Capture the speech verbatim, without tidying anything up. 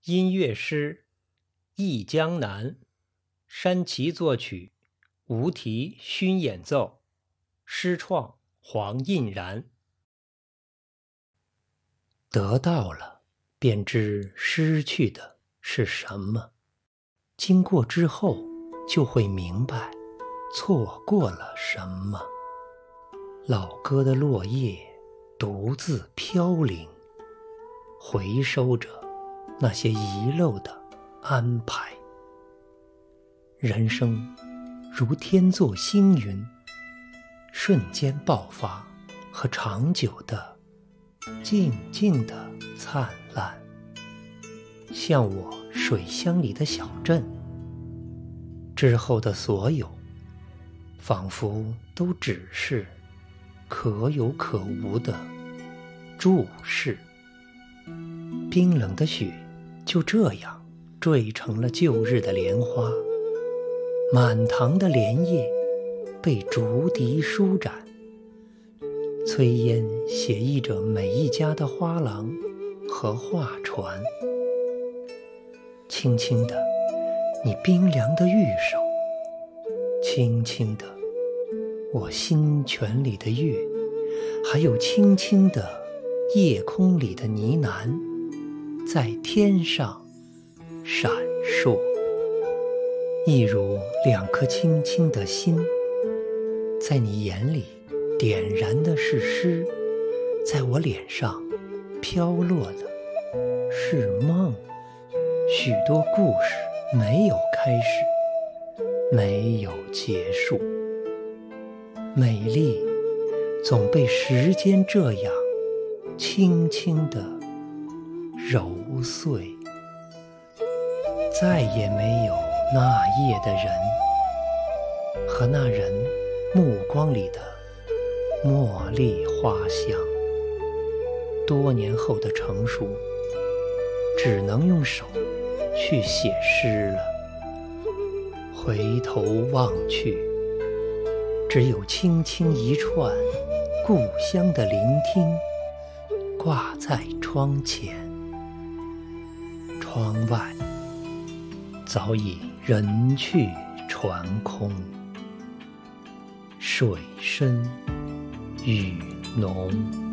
音乐诗忆江南，山崎作曲，吴题勋演奏，诗创黄印然。得到了，便知失去的是什么。经过之后，就会明白错过了什么。老歌的落叶独自飘零，回收着那些遗漏的安排。人生如天作星云，瞬间爆发和长久的静静的灿烂，像我水乡里的小镇。之后的所有仿佛都只是可有可无的注视。冰冷的雪就这样坠成了旧日的莲花，满塘的莲叶被竹笛舒展，炊烟写意着每一家的花廊和画船。轻轻的，你冰凉的玉手，轻轻的，我心泉里的月，还有轻轻的夜空里的呢喃，在天上闪烁，一如两颗轻轻的心。在你眼里点燃的是诗，在我脸上飘落的是梦。许多故事没有开始，没有结束，美丽总被时间这样轻轻地揉碎。再也没有那夜的人和那人目光里的茉莉花香。多年后的成熟，只能用手去写诗了。回头望去，只有轻轻一串故乡的聆听挂在窗前。窗外早已人去船空，水深雨浓。